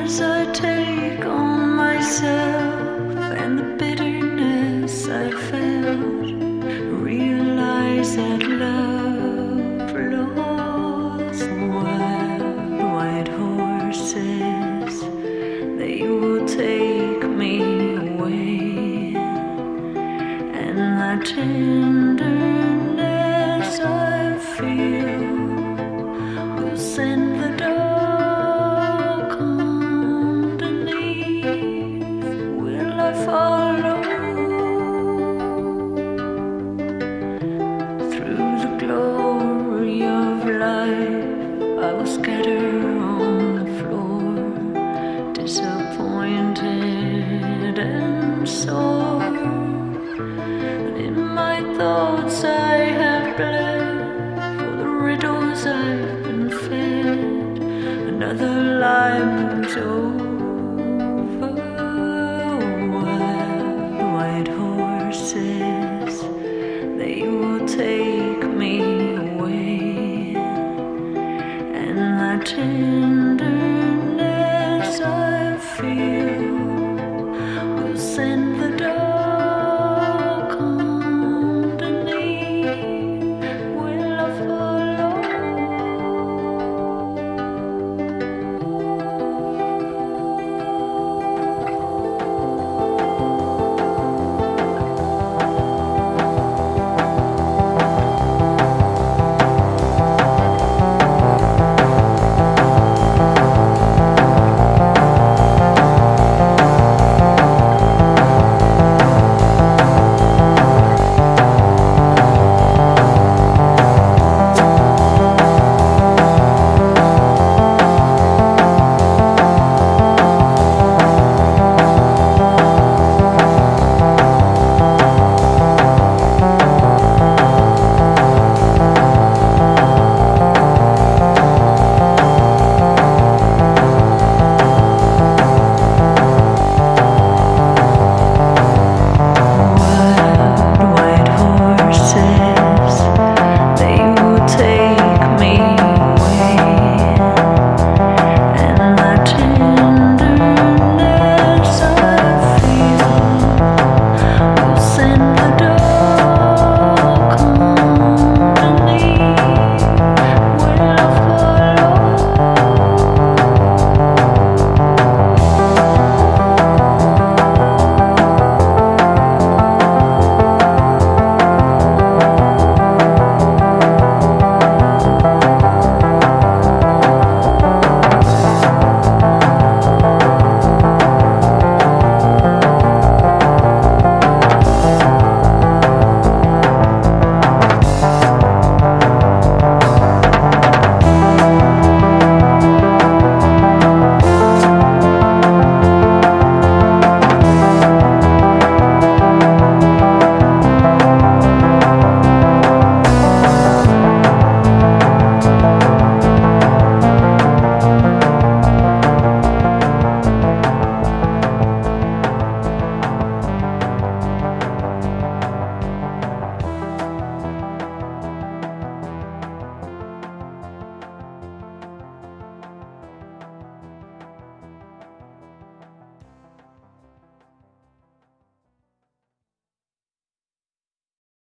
as I take on myself and the bitterness I felt, realize that love lost wild white horses, they will take me away, and that tenderness I feel will send the dark underneath. Will I follow through the glory of life? I will scatter on the floor, disappointed and sore. And in my thoughts I have bled for the riddles I've been fed. Another lie moves over